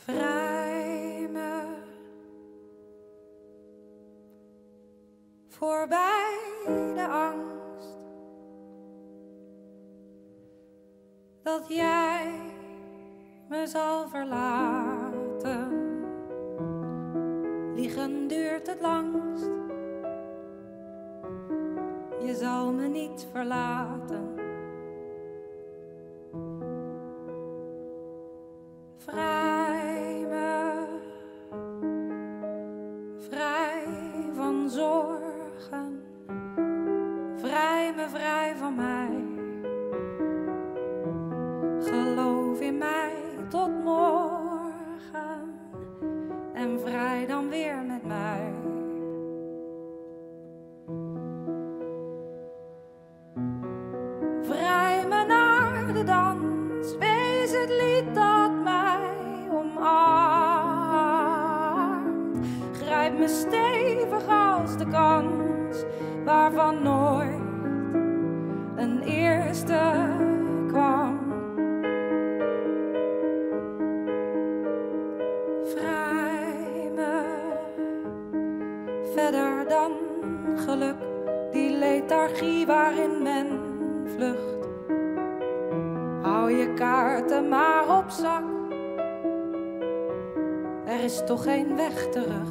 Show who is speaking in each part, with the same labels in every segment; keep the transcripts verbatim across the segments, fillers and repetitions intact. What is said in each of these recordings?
Speaker 1: Vrij me voorbij de angst dat jij me zal verlaten. Liegen duurt het langst, je zal me niet verlaten. Vrij me, vrij van zorgen, vrij me, vrij van mij. Geloof in mij tot morgen en vrij dan weer met mij. Vrij me naar de dans, wees het lied dat mij omarmt. Grijp me stevig als de kans waarvan nooit een eerste kwam. Vrij me verder dan geluk, die lethargie waarin men vlucht. Hou je kaarten maar op zak, er is toch geen weg terug.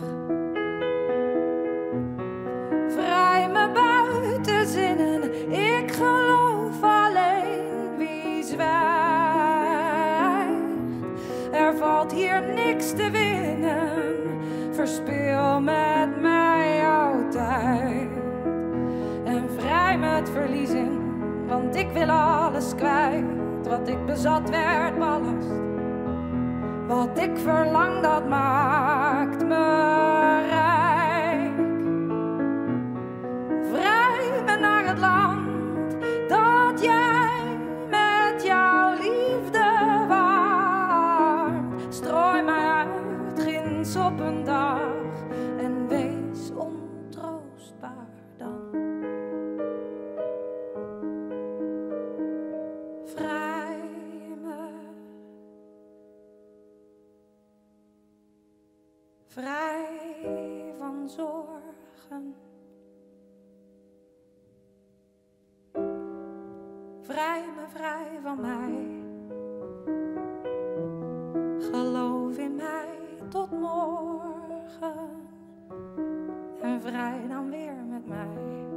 Speaker 1: Vrij me buiten zinnen, ik geloof alleen wie zwijgt. Er valt hier niks te winnen, verspil met mij jouw tijd. En vrij met verliezing, want ik wil alles kwijt. Wat ik bezat werd ballast, wat ik verlang dat maakt me rijk. Vrij me naar het land dat jij met jouw liefde warmt. Strooi mij uit ginds op een dag en wees ontroostbaar dan. Vrij me, vrij van zorgen, vrij me, vrij van mij. Geloof in mij tot morgen en vrij dan weer met mij.